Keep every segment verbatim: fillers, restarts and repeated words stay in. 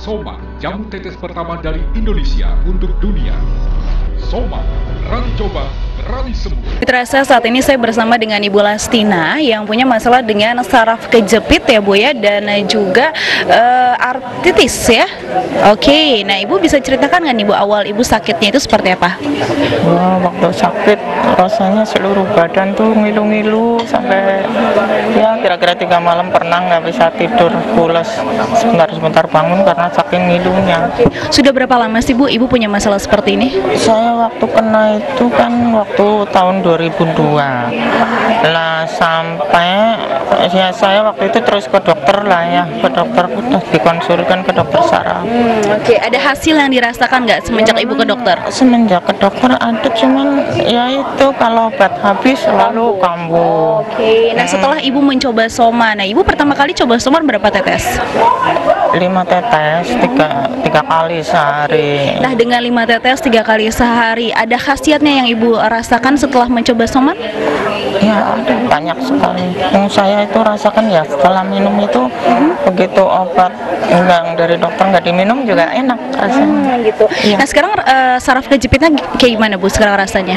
Soma, jamu tetes pertama dari Indonesia untuk dunia. Soma, berani coba, berani sembuh. Terasa saat ini saya bersama dengan Ibu Lastina yang punya masalah dengan saraf kejepit ya Bu ya, dan juga uh, artritis ya. Oke, nah Ibu bisa ceritakan nggak nih Bu, awal Ibu sakitnya itu seperti apa? Wah, waktu sakit rasanya seluruh badan tuh ngilu-ngilu sampai ya kira-kira tiga malam pernah nggak bisa tidur, pulas sebentar-sebentar bangun karena saking ngilunya. Sudah berapa lama sih Bu Ibu punya masalah seperti ini? Saya waktu kena itu kan waktu tahun dua ribu dua lah, sampai ya saya waktu itu terus ke dokter lah ya, ke dokter, dikonsulkan ke dokter saraf. Hmm, Oke, okay. Ada hasil yang dirasakan nggak semenjak Ibu ke dokter? Semenjak ke dokter ada, cuman ya itu kalau obat habis selalu kambuh. Oke, okay. Nah setelah Ibu mencoba Soma, nah Ibu pertama kali coba Soma berapa tetes? Lima tetes, tiga, tiga kali sehari. Nah dengan lima tetes tiga kali sehari, ada khasiatnya yang Ibu rasakan setelah mencoba Soma? Ya ada banyak sekali. Yang saya itu rasakan ya setelah minum itu, hmm. begitu obat yang dari dokter nggak diminum juga enak rasanya. Hmm, gitu. Ya. Nah sekarang uh, saraf kejepitnya kayak gimana Bu sekarang rasanya?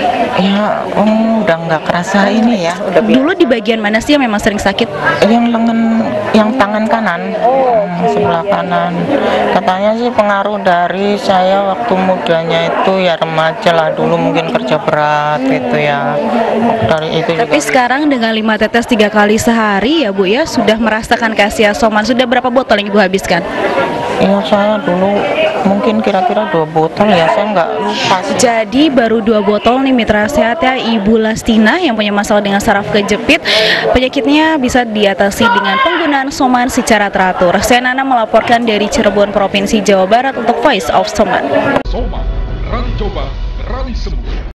Ya um, udah nggak kerasa ini ya. Udah Dulu di bagian mana sih yang memang sering sakit? Yang lengan, yang tangan kanan. Oh, hmm, sebelah kanan. Katanya sih pengaruh dari saya waktu mudanya itu ya remaja lah, dulu mungkin kerja berat gitu ya. Dari itu. Tapi juga sekarang dengan lima tetes tiga kali sehari ya Bu ya, sudah merasakan khasiat Soma. Sudah berapa botol yang Ibu habiskan? Iya, saya dulu mungkin kira-kira dua botol ya, saya nggak lupa sih. Jadi baru dua botol nih mitra sehat ya Ibu Lastina yang punya masalah dengan saraf kejepit. Penyakitnya bisa diatasi dengan penggunaan Soman secara teratur. Saya Nana melaporkan dari Cirebon, Provinsi Jawa Barat untuk Voice of Soman. Soma, berani coba, berani sembuh.